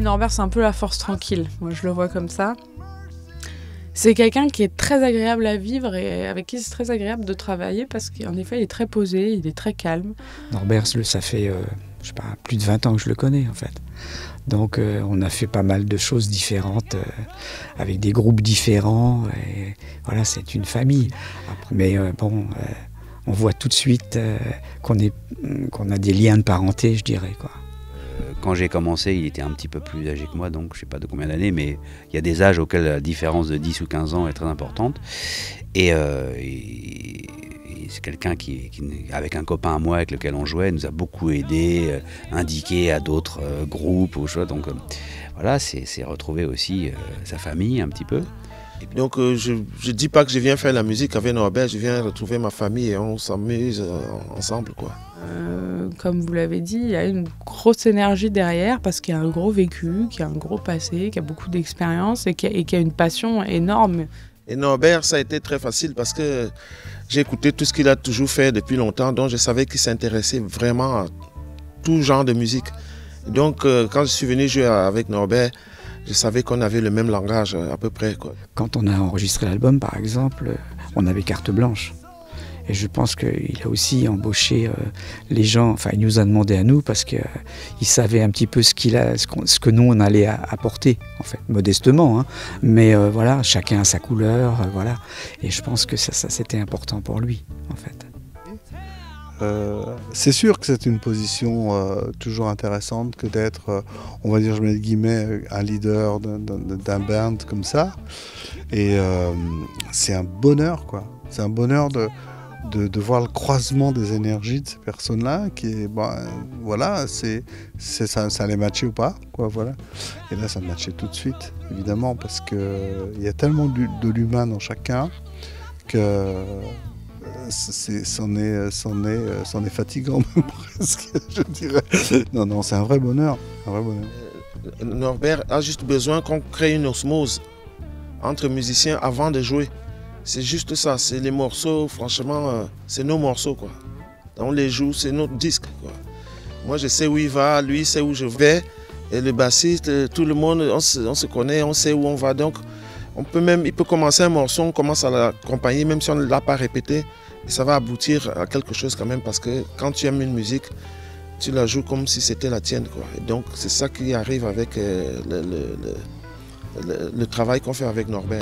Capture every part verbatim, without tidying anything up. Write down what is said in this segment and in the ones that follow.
Norbert, c'est un peu la force tranquille. Moi, je le vois comme ça. C'est quelqu'un qui est très agréable à vivre et avec qui c'est très agréable de travailler parce qu'en effet, il est très posé, il est très calme. Norbert, ça fait euh, je sais pas, plus de vingt ans que je le connais en fait. Donc euh, on a fait pas mal de choses différentes, euh, avec des groupes différents. Et voilà, c'est une famille. Mais euh, bon, euh, on voit tout de suite euh, qu'on est, qu'on a des liens de parenté, je dirais, quoi. Quand j'ai commencé, il était un petit peu plus âgé que moi, donc je ne sais pas de combien d'années, mais il y a des âges auxquels la différence de dix ou quinze ans est très importante. Et, euh, et, et c'est quelqu'un qui, qui, avec un copain à moi avec lequel on jouait, nous a beaucoup aidé, euh, indiqué à d'autres euh, groupes ou choses. Donc euh, voilà, c'est retrouver aussi euh, sa famille un petit peu. Donc euh, je ne dis pas que je viens faire la musique avec Norbert, je viens retrouver ma famille et on s'amuse euh, ensemble, quoi. Euh, comme vous l'avez dit, il y a une grosse énergie derrière parce qu'il y a un gros vécu, qu'il y a un gros passé, qu'il y a beaucoup d'expérience et qu'il y, qu y a une passion énorme. Et Norbert, ça a été très facile parce que j'ai écouté tout ce qu'il a toujours fait depuis longtemps, donc je savais qu'il s'intéressait vraiment à tout genre de musique. Donc euh, quand je suis venu jouer avec Norbert, je savais qu'on avait le même langage à peu près, quoi. Quand on a enregistré l'album, par exemple, on avait carte blanche. Et je pense qu'il a aussi embauché euh, les gens, enfin il nous a demandé à nous parce qu'il euh, savait un petit peu ce, qu'il a, ce, qu ce que nous on allait a, apporter, en fait, modestement. Hein. Mais euh, voilà, chacun a sa couleur, euh, voilà. Et je pense que ça, ça c'était important pour lui, en fait. Euh, c'est sûr que c'est une position euh, toujours intéressante que d'être, euh, on va dire, je mets des guillemets, un leader d'un band comme ça. Et euh, c'est un bonheur, quoi. C'est un bonheur de, de, de voir le croisement des énergies de ces personnes-là, qui est, ben, voilà, c'est, c'est, ça, ça allait matcher ou pas, quoi, voilà. Et là, ça matchait tout de suite, évidemment, parce qu'il y a tellement de l'humain dans chacun que c'en est, c'en est, c'en est fatigant même presque, je dirais. Non, non, c'est un vrai bonheur, un vrai bonheur. Norbert a juste besoin qu'on crée une osmose entre musiciens avant de jouer. C'est juste ça, c'est les morceaux, franchement, euh, c'est nos morceaux, quoi. On les joue, c'est notre disque, quoi. Moi, je sais où il va, lui sait où je vais, et le bassiste, tout le monde, on se, on se connaît, on sait où on va. Donc, on peut même, il peut commencer un morceau, on commence à l'accompagner, même si on ne l'a pas répété, et ça va aboutir à quelque chose quand même, parce que quand tu aimes une musique, tu la joues comme si c'était la tienne, quoi. Et donc, c'est ça qui arrive avec euh, le, le, le, le, le travail qu'on fait avec Norbert.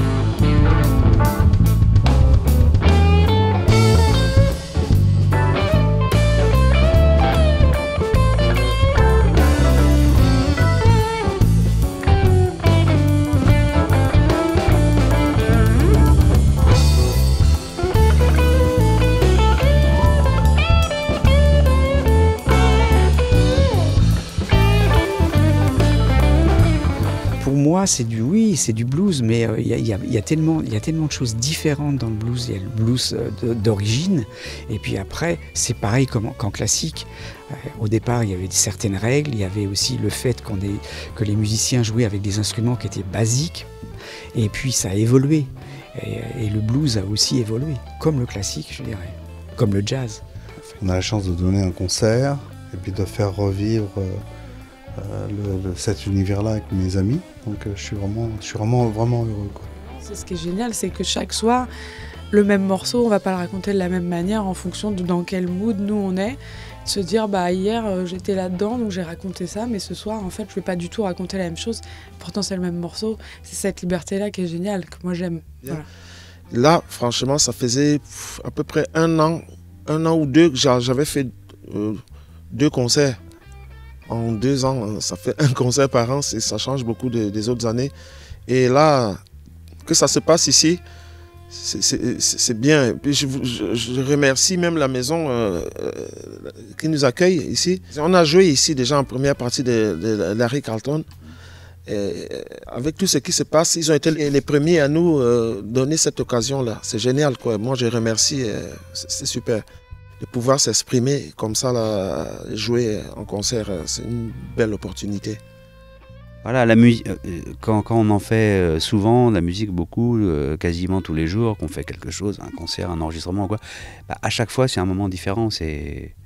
Pour moi, c'est du oui, c'est du blues, mais il euh, y, y, y, y a tellement de choses différentes dans le blues. Il y a le blues euh, d'origine, et puis après, c'est pareil qu'en classique. Euh, au départ, il y avait certaines règles. Il y avait aussi le fait qu'on ait, que les musiciens jouaient avec des instruments qui étaient basiques, et puis ça a évolué. Et, et le blues a aussi évolué, comme le classique, je dirais, comme le jazz. On a la chance de donner un concert et puis de faire revivre Euh, Euh, le, le, cet univers-là avec mes amis, donc euh, je suis vraiment, je suis vraiment, vraiment heureux. C'est ce qui est génial, c'est que chaque soir, le même morceau, on va pas le raconter de la même manière en fonction de dans quel mood nous on est. Se dire, bah hier euh, j'étais là-dedans, donc j'ai raconté ça, mais ce soir, en fait, je vais pas du tout raconter la même chose. Pourtant, c'est le même morceau. C'est cette liberté-là qui est géniale, que moi j'aime. Voilà. Là, franchement, ça faisait à peu près un an, un an ou deux que j'avais fait euh, deux concerts. En deux ans, ça fait un concert par an, ça change beaucoup de, des autres années. Et là, que ça se passe ici, c'est bien. Et puis je, je, je remercie même la maison euh, qui nous accueille ici. On a joué ici déjà en première partie de, de Larry Carlton. Et avec tout ce qui se passe, ils ont été les premiers à nous euh, donner cette occasion-là. C'est génial, quoi. Moi, je remercie, euh, c'est super. De pouvoir s'exprimer comme ça, là, jouer en concert, c'est une belle opportunité. Voilà, la musique, quand, quand on en fait souvent, la musique beaucoup, euh, quasiment tous les jours, qu'on fait quelque chose, un concert, un enregistrement, quoi, bah, à chaque fois c'est un moment différent. C'est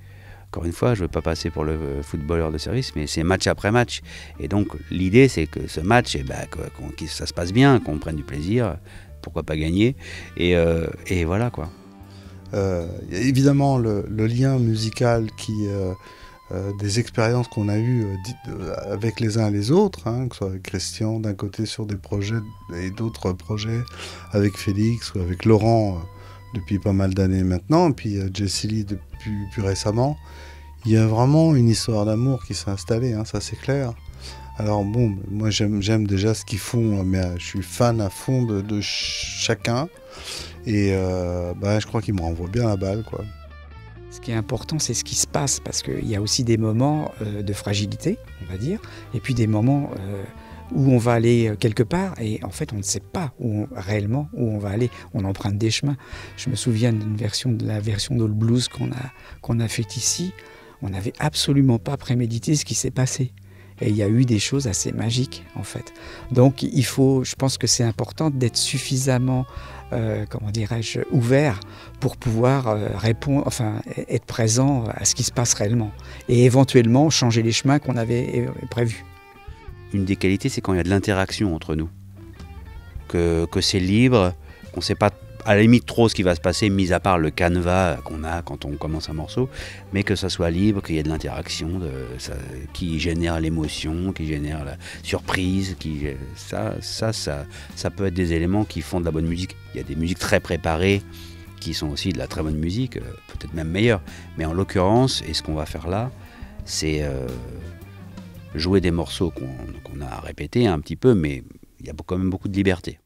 Encore une fois, je ne veux pas passer pour le footballeur de service, mais c'est match après match. Et donc, l'idée, c'est que ce match, eh ben, que, que ça se passe bien, qu'on prenne du plaisir, pourquoi pas gagner, et, euh, et voilà quoi. Euh, y a évidemment le, le lien musical qui, euh, euh, des expériences qu'on a eues euh, avec les uns et les autres, hein, que ce soit avec Christian d'un côté sur des projets et d'autres projets avec Félix ou avec Laurent euh, depuis pas mal d'années maintenant, et puis euh, Jessie Lee depuis plus récemment. Il y a vraiment une histoire d'amour qui s'est installée, hein, ça c'est clair. Alors bon, moi j'aime, j'aime déjà ce qu'ils font, mais euh, je suis fan à fond de, de ch- chacun. Et euh, bah, je crois qu'il me renvoie bien la balle, quoi. Ce qui est important, c'est ce qui se passe, parce qu'il y a aussi des moments euh, de fragilité, on va dire, et puis des moments euh, où on va aller quelque part, et en fait, on ne sait pas où on, réellement où on va aller. On emprunte des chemins. Je me souviens d'une version, de la version d'All Blues qu'on a, qu'on a faite ici. On n'avait absolument pas prémédité ce qui s'est passé. Et il y a eu des choses assez magiques, en fait. Donc, il faut, je pense que c'est important d'être suffisamment, euh, comment dirais-je, ouvert pour pouvoir euh, répondre, enfin, être présent à ce qui se passe réellement. Et éventuellement changer les chemins qu'on avait prévus. Une des qualités, c'est quand il y a de l'interaction entre nous. Que, que c'est libre, qu'on ne sait pas à la limite trop ce qui va se passer, mis à part le canevas qu'on a quand on commence un morceau, mais que ça soit libre, qu'il y ait de l'interaction, de, ça, qui génère l'émotion, qui génère la surprise, qui, ça, ça, ça, ça peut être des éléments qui font de la bonne musique. Il y a des musiques très préparées qui sont aussi de la très bonne musique, peut-être même meilleure. Mais en l'occurrence, et ce qu'on va faire là, c'est euh, jouer des morceaux qu'on, qu'on a répétés un petit peu, mais il y a quand même beaucoup de liberté.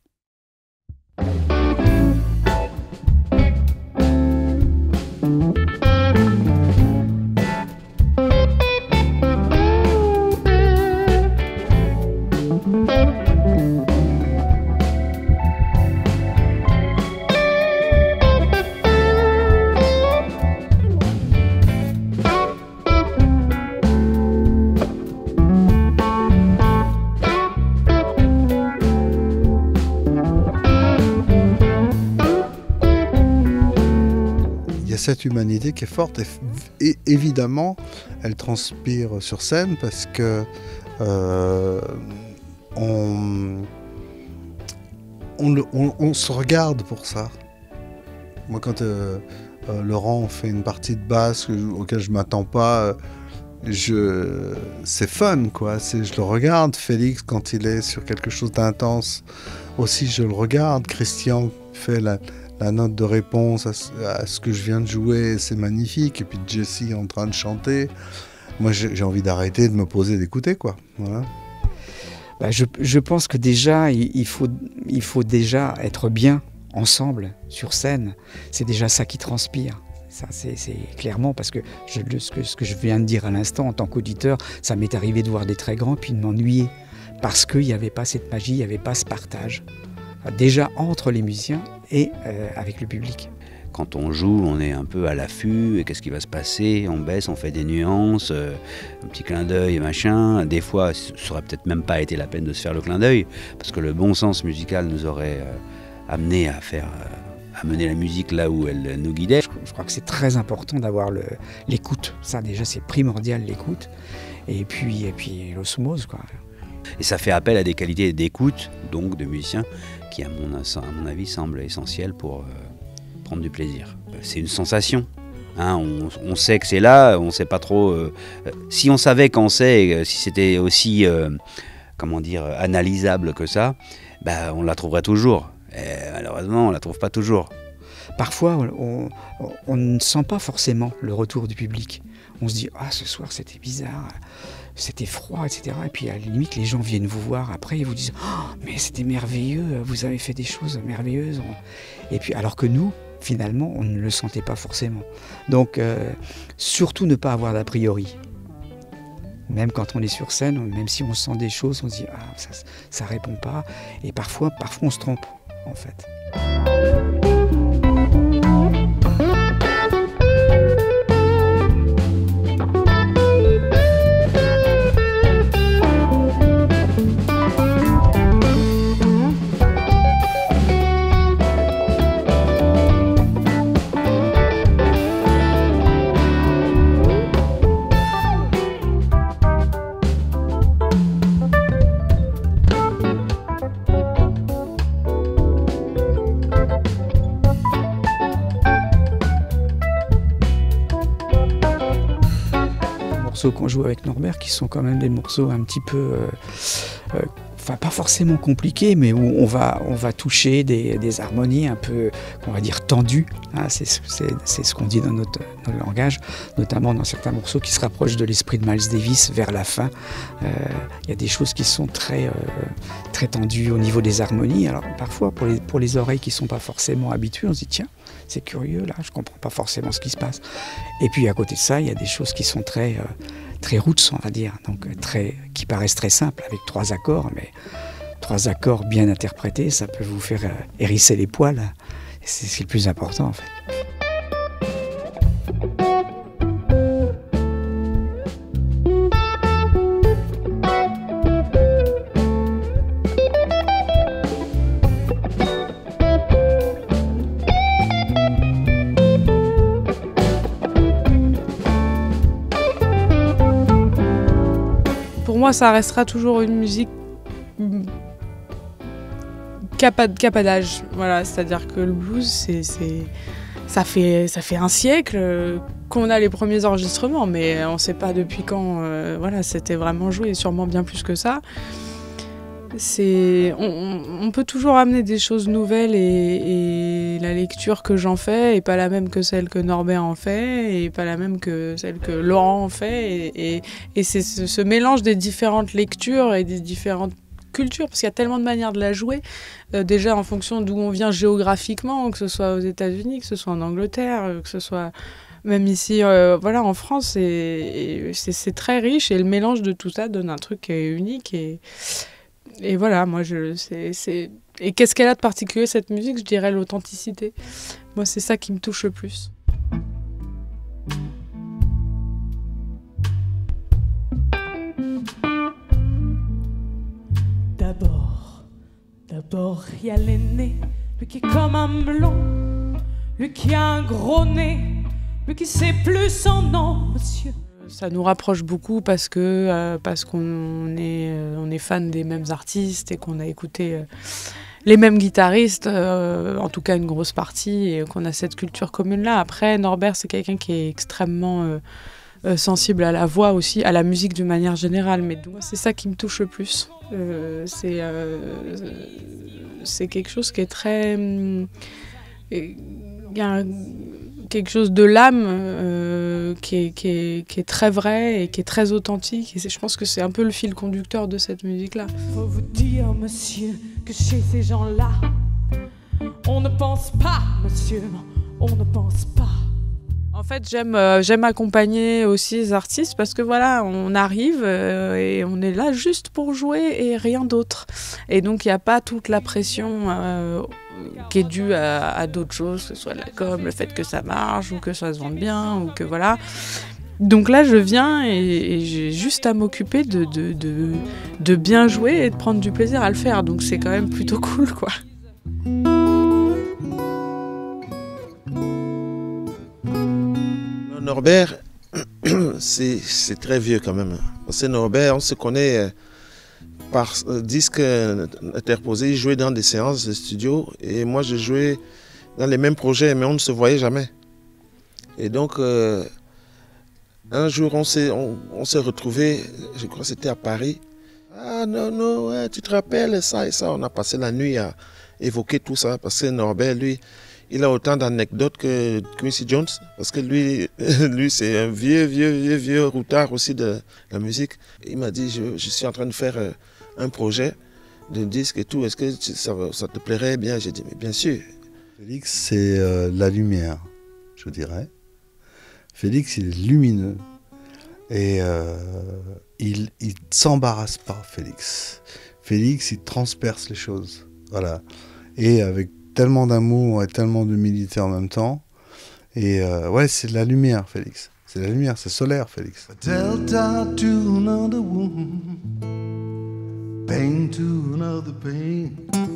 Cette humanité qui est forte et, et évidemment elle transpire sur scène parce que euh, on, on, on, on se regarde pour ça. Moi quand euh, euh, Laurent fait une partie de basse auquel je m'attends pas, je, c'est fun quoi. C'est, je le regarde. Félix quand il est sur quelque chose d'intense aussi je le regarde. Christian fait la la note de réponse à ce, à ce que je viens de jouer, c'est magnifique. Et puis Jessie en train de chanter. Moi, j'ai, j'ai envie d'arrêter, de me poser, d'écouter, quoi. Voilà. Bah, je, je pense que déjà, il, il, faut, il faut déjà être bien ensemble sur scène. C'est déjà ça qui transpire. Ça, c'est, c'est clairement parce que, je, ce que ce que je viens de dire à l'instant, en tant qu'auditeur, ça m'est arrivé de voir des très grands puis de m'ennuyer parce qu'il n'y avait pas cette magie, il n'y avait pas ce partage. Déjà entre les musiciens et euh, avec le public. Quand on joue, on est un peu à l'affût, et qu'est-ce qui va se passer? On baisse, on fait des nuances, euh, un petit clin d'œil, machin. Des fois, ça n'aurait peut-être même pas été la peine de se faire le clin d'œil, parce que le bon sens musical nous aurait euh, amené à faire, euh, à mener la musique là où elle nous guidait. Je, je crois que c'est très important d'avoir le, l'écoute. Ça, déjà, c'est primordial, l'écoute. Et puis, et puis l'osmose, quoi. Et ça fait appel à des qualités d'écoute, donc de musiciens, qui à mon, à mon avis semblent essentielles pour euh, prendre du plaisir. C'est une sensation, hein, on, on sait que c'est là, on ne sait pas trop... Euh, si on savait qu'on sait, euh, si c'était aussi, euh, comment dire, analysable que ça, bah, on la trouverait toujours. Et malheureusement, on ne la trouve pas toujours. Parfois, on, on, on ne sent pas forcément le retour du public. On se dit « Ah, ce soir, c'était bizarre ». C'était froid, et cetera. Et puis à la limite, les gens viennent vous voir après et vous disent oh, mais c'était merveilleux, vous avez fait des choses merveilleuses. Et puis alors que nous, finalement, on ne le sentait pas forcément. Donc euh, surtout ne pas avoir d'a priori. Même quand on est sur scène, même si on sent des choses, on se dit ah ça, ça répond pas. Et parfois, parfois on se trompe en fait. morceaux qu'on joue avec Norbert qui sont quand même des morceaux un petit peu... Euh, euh, Enfin, pas forcément compliqué, mais où on va, on va toucher des, des harmonies un peu, on va dire, tendues. Hein, c'est, c'est, c'est ce qu'on dit dans notre, notre langage, notamment dans certains morceaux qui se rapprochent de l'esprit de Miles Davis vers la fin. Il euh, y a des choses qui sont très, euh, très tendues au niveau des harmonies. Alors parfois, pour les, pour les oreilles qui ne sont pas forcément habituées, on se dit, tiens, c'est curieux, là, je ne comprends pas forcément ce qui se passe. Et puis à côté de ça, il y a des choses qui sont très... Euh, très roots, on va dire, donc très, qui paraissent très simples, avec trois accords, mais trois accords bien interprétés, ça peut vous faire euh, hérisser les poils, c'est, c'est le plus important en fait. Pour moi, ça restera toujours une musique capa d'âge. Voilà, c'est-à-dire que le blues, c'est, c'est, ça, fait, ça fait un siècle qu'on a les premiers enregistrements, mais on ne sait pas depuis quand euh, voilà, c'était vraiment joué, sûrement bien plus que ça. C'est, on, on peut toujours amener des choses nouvelles et, et la lecture que j'en fais n'est pas la même que celle que Norbert en fait et pas la même que celle que Laurent en fait et, et, et c'est ce, ce mélange des différentes lectures et des différentes cultures parce qu'il y a tellement de manières de la jouer euh, déjà en fonction d'où on vient géographiquement, que ce soit aux États-Unis, que ce soit en Angleterre, que ce soit même ici euh, voilà en France et, et c'est, c'est très riche et le mélange de tout ça donne un truc qui est unique et Et voilà, moi, je, c'est, c'est... Et qu'est-ce qu'elle a de particulier, cette musique? Je dirais l'authenticité. Moi, c'est ça qui me touche le plus. D'abord, d'abord, il y a l'aîné, lui qui est comme un melon, lui qui a un gros nez, lui qui sait plus son nom, monsieur. Ça nous rapproche beaucoup parce que euh, parce qu'on est euh, on est fan des mêmes artistes et qu'on a écouté euh, les mêmes guitaristes, euh, en tout cas une grosse partie, et qu'on a cette culture commune là. Après, Norbert, c'est quelqu'un qui est extrêmement euh, euh, sensible à la voix aussi, à la musique d'une manière générale. Mais moi, c'est ça qui me touche le plus. Euh, c'est euh, c'est quelque chose qui est très euh, il y a un, quelque chose de l'âme euh, qui, est, qui, est, qui est très vrai et qui est très authentique. Et c'est, je pense que c'est un peu le fil conducteur de cette musique-là. Faut vous dire, monsieur, que chez ces gens-là, on ne pense pas, monsieur, on ne pense pas. En fait, j'aime, euh, j'aime accompagner aussi les artistes parce que voilà, on arrive euh, et on est là juste pour jouer et rien d'autre. Et donc, il n'y a pas toute la pression euh, qui est due à, à d'autres choses, que ce soit la com, le fait que ça marche ou que ça se vende bien ou que voilà. Donc là, je viens et, et j'ai juste à m'occuper de, de, de, de bien jouer et de prendre du plaisir à le faire. Donc c'est quand même plutôt cool, quoi. Norbert, c'est, c'est très vieux quand même. Parce que Norbert, on se connaît par disque interposé, il jouait dans des séances de studio et moi je jouais dans les mêmes projets mais on ne se voyait jamais. Et donc euh, un jour on s'est, on, on s'est retrouvés, je crois que c'était à Paris. Ah non, non, ouais, tu te rappelles ça et ça. On a passé la nuit à évoquer tout ça parce que Norbert, lui, il a autant d'anecdotes que Quincy Jones, parce que lui, lui c'est un vieux, vieux, vieux, vieux routard aussi de la musique. Il m'a dit, je, je suis en train de faire un projet de disque et tout, est-ce que ça, ça te plairait bien? J'ai dit, mais bien sûr. Félix, c'est euh, la lumière, je dirais. Félix, il est lumineux et euh, il ne s'embarrasse pas, Félix. Félix, il transperce les choses, voilà. Et avec tellement d'amour et tellement d'humilité en même temps. Et euh, ouais, c'est de la lumière, Félix. C'est de la lumière, c'est solaire, Félix. Delta to another woman, pain to another pain.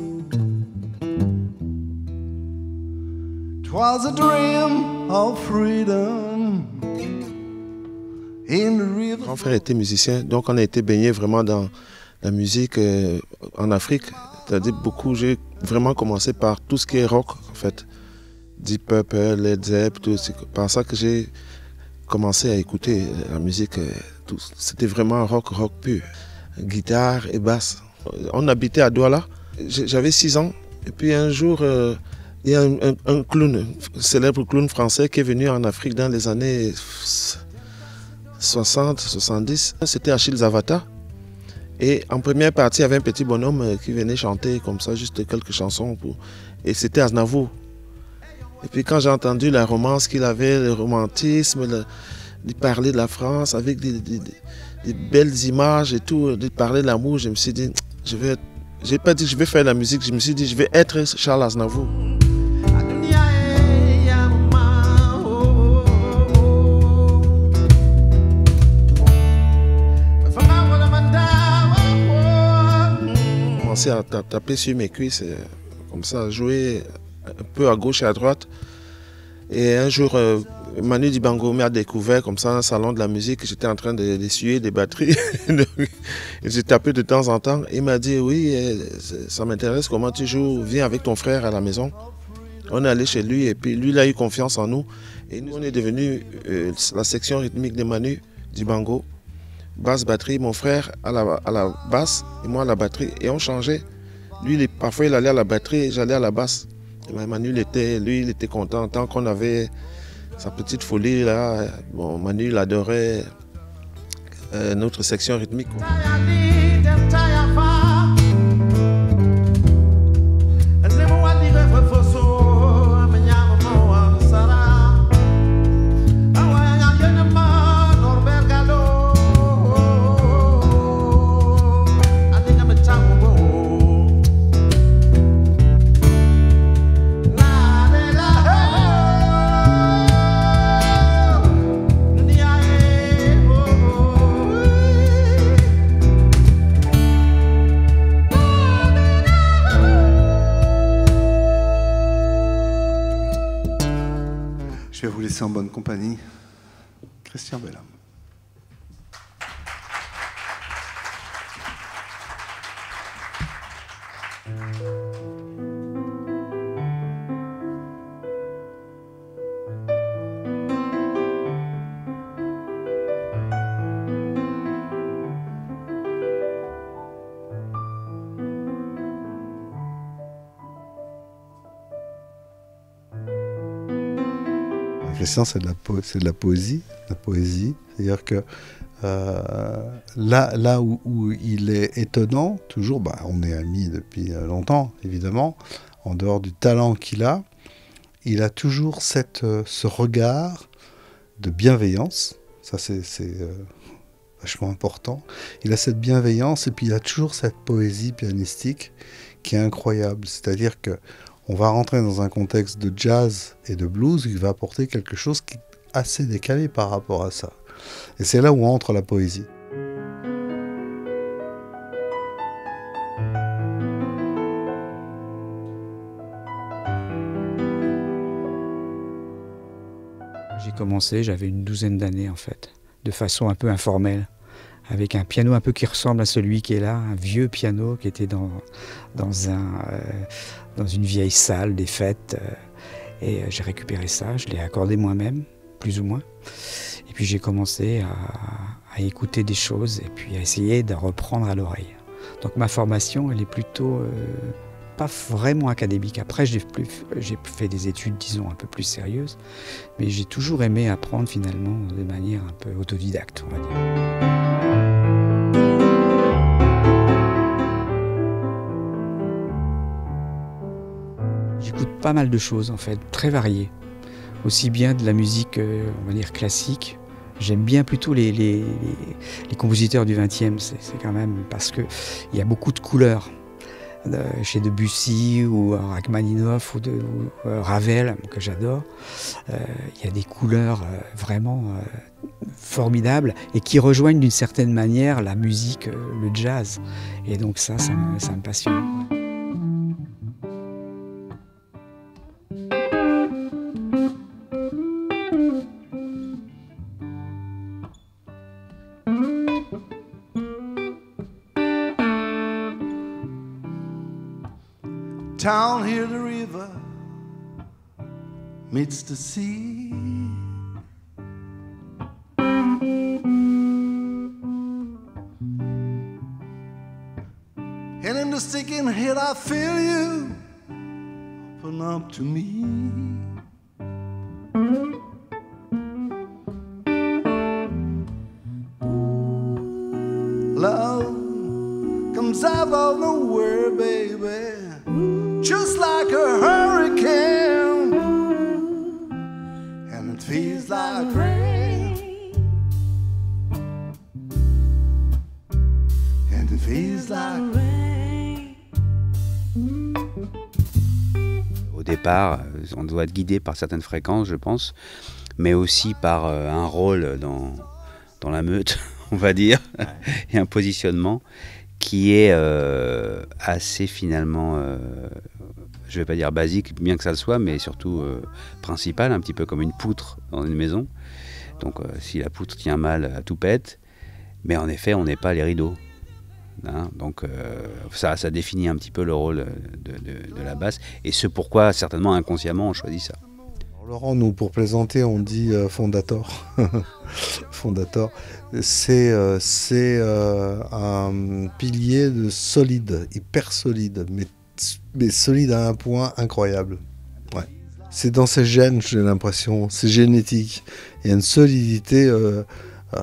Twas a dream of freedom in the river. Mon grand frère était musicien, donc on a été baigné vraiment dans la musique euh, en Afrique. C'est-à-dire beaucoup, j'ai vraiment commencé par tout ce qui est rock, en fait. Deep Purple, Led Zeppelin, tout. C'est par ça que j'ai commencé à écouter la musique C'était vraiment rock, rock pur. Guitare et basse. On habitait à Douala. J'avais six ans. Et puis un jour, euh, il y a un, un, un clown, un célèbre clown français qui est venu en Afrique dans les années soixante, soixante-dix. C'était Achille Zavata. Et en première partie, il y avait un petit bonhomme qui venait chanter comme ça, juste quelques chansons. Pour... Et c'était Aznavour. Et puis quand j'ai entendu la romance qu'il avait, le romantisme, le... il parlait de la France avec des, des, des belles images et tout, il parlait de l'amour, je me suis dit, je vais... J'ai pas dit que je vais faire la musique, je me suis dit, je vais être Charles Aznavour. J'ai commencé à taper sur mes cuisses, comme ça, à jouer un peu à gauche et à droite. Et un jour, euh, Manu Dibango m'a découvert comme ça un salon de la musique. J'étais en train d'essuyer des batteries. J'ai tapé de temps en temps. Il m'a dit, oui, ça m'intéresse comment tu joues. Viens avec ton frère à la maison. On est allé chez lui et puis lui, il a eu confiance en nous. Et nous, on est devenu euh, la section rythmique de Manu Dibango. Basse, batterie, mon frère à la, à la basse et moi à la batterie. Et on changeait. Lui, il, parfois, il allait à la batterie et j'allais à la basse. Et Manu, il était, lui, il était content. Tant qu'on avait sa petite folie, là, bon, Manu, il adorait euh, notre section rythmique. Quoi. Je vais vous laisser en bonne compagnie. Christian Bellam. Christian, c'est de, de la poésie, la poésie. C'est-à-dire que euh, là, là où, où il est étonnant, toujours, bah, on est amis depuis longtemps, évidemment, en dehors du talent qu'il a, il a toujours cette, ce regard de bienveillance. Ça, c'est euh, vachement important. Il a cette bienveillance et puis il a toujours cette poésie pianistique qui est incroyable. C'est-à-dire que on va rentrer dans un contexte de jazz et de blues qui va apporter quelque chose qui est assez décalé par rapport à ça. Et c'est là où entre la poésie. J'ai commencé, j'avais une douzaine d'années en fait, de façon un peu informelle, avec un piano un peu qui ressemble à celui qui est là, un vieux piano qui était dans, dans, un, euh, dans une vieille salle des fêtes. Euh, et euh, j'ai récupéré ça, je l'ai accordé moi-même, plus ou moins. Et puis j'ai commencé à, à écouter des choses et puis à essayer de reprendre à l'oreille. Donc ma formation, elle est plutôt euh, pas vraiment académique. Après, j'ai fait des études, disons, un peu plus sérieuses. Mais j'ai toujours aimé apprendre finalement de manière un peu autodidacte, on va dire. J'écoute pas mal de choses en fait, très variées. Aussi bien de la musique, euh, on va dire classique. J'aime bien plutôt les, les, les, les compositeurs du vingtième, c'est quand même parce qu'il y a beaucoup de couleurs. Euh, chez Debussy ou Rachmaninoff ou, de, ou euh, Ravel, que j'adore, il euh, y a des couleurs euh, vraiment euh, formidables et qui rejoignent d'une certaine manière la musique, euh, le jazz. Et donc ça, ça me, ça me passionne. Down here the river meets the sea. And in the sticking head I feel you open up to me. Love comes out of nowhere, baby, just like a hurricane, and it feels like rain, and it feels like rain. Au départ, on doit être guidé par certaines fréquences, je pense, mais aussi par euh, un rôle dans, dans la meute, on va dire, ouais. Et un positionnement qui est euh, assez finalement, euh, je ne vais pas dire basique, bien que ça le soit, mais surtout euh, principal, un petit peu comme une poutre dans une maison. Donc euh, si la poutre tient mal, à tout pète, mais en effet, on n'est pas les rideaux. Hein, donc euh, ça, ça définit un petit peu le rôle de, de, de la basse, et ce pourquoi certainement inconsciemment on choisit ça. Laurent, nous, pour plaisanter, on dit euh, fondator. Fondator, c'est euh, euh, un pilier de solide, hyper solide, mais, mais solide à un point incroyable. Ouais. C'est dans ses gènes, j'ai l'impression, c'est génétique. Il y a une solidité euh, euh,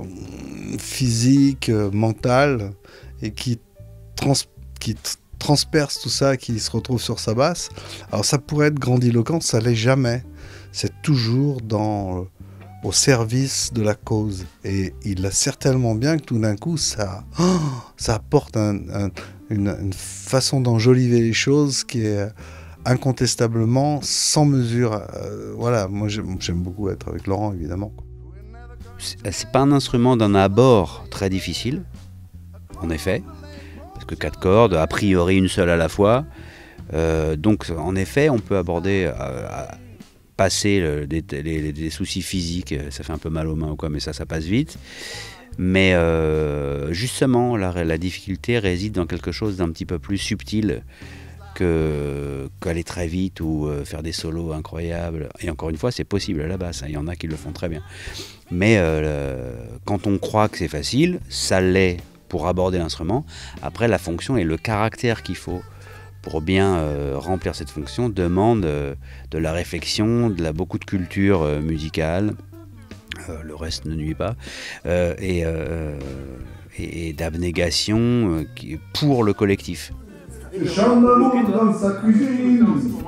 physique, euh, mentale, et qui, trans qui transperce tout ça, qui se retrouve sur sa basse. Alors ça pourrait être grandiloquent, ça l'est jamais. C'est toujours dans, euh, au service de la cause. Et il a certainement bien que tout d'un coup, ça, oh, ça apporte un, un, une, une façon d'enjoliver les choses qui est incontestablement sans mesure. Euh, voilà, moi j'aime beaucoup être avec Laurent, évidemment. C'est pas un instrument d'un abord très difficile, en effet. Que quatre cordes, a priori une seule à la fois. Euh, donc en effet, on peut aborder, euh, passer le, des, les, les soucis physiques, ça fait un peu mal aux mains ou quoi, mais ça, ça passe vite. Mais euh, justement, la, la difficulté réside dans quelque chose d'un petit peu plus subtil que qu'aller très vite ou euh, faire des solos incroyables. Et encore une fois, c'est possible à la basse, hein, il y en a qui le font très bien. Mais euh, le, quand on croit que c'est facile, ça l'est pour aborder l'instrument. Après, la fonction et le caractère qu'il faut pour bien euh, remplir cette fonction demande euh, de la réflexion, de la, beaucoup de culture euh, musicale, euh, le reste ne nuit pas, euh, et, euh, et, et d'abnégation euh, qui, pour le collectif. Dans sa cuisine.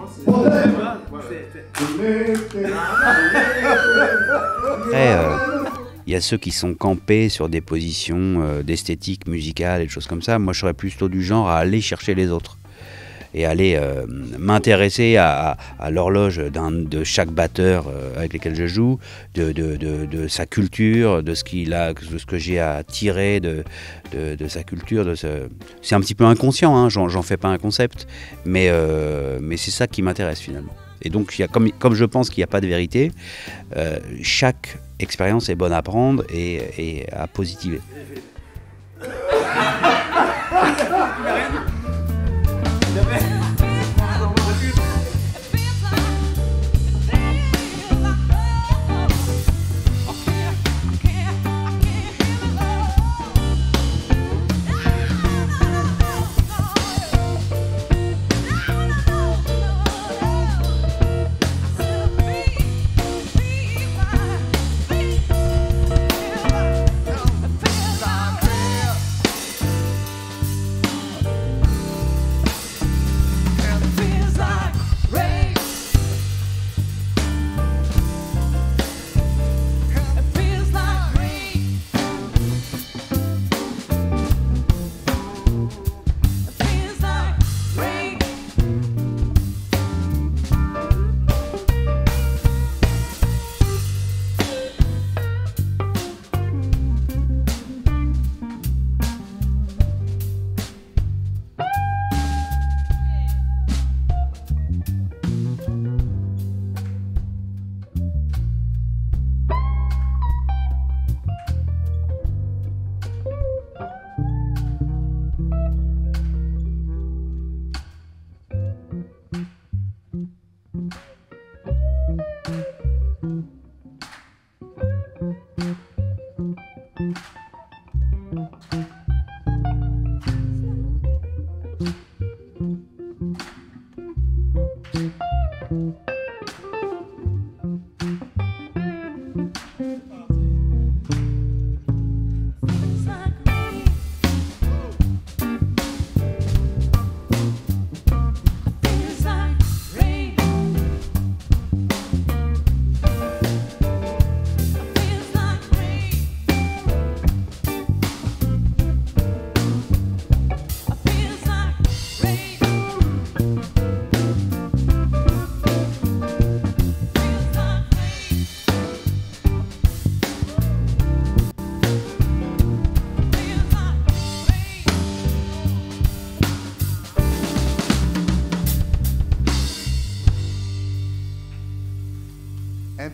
Après, euh, il y a ceux qui sont campés sur des positions euh, d'esthétique musicale et des choses comme ça. Moi, je serais plutôt du genre à aller chercher les autres et aller euh, m'intéresser à, à, à l'horloge de chaque batteur euh, avec lequel je joue, de, de, de, de sa culture, de ce qu'il a, de ce que j'ai à tirer de, de, de sa culture. De ce... C'est un petit peu inconscient, hein, j'en fais pas un concept, mais, euh, mais c'est ça qui m'intéresse finalement. Et donc, il y a, comme, comme je pense qu'il n'y a pas de vérité, euh, chaque expérience est bonne à prendre et, et à positiver.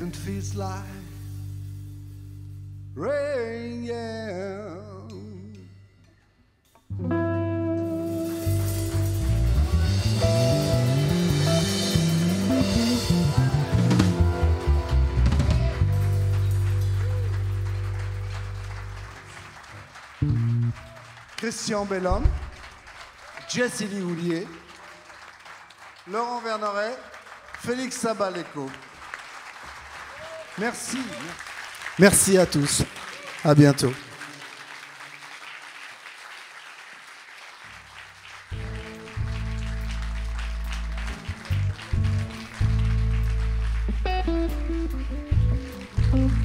Heaven feels like rain, yeah. Christian Bellhomme, Jessie Houlier, Laurent Verneret, Félix Sabaleko. Merci. Merci à tous. À bientôt. Thank you.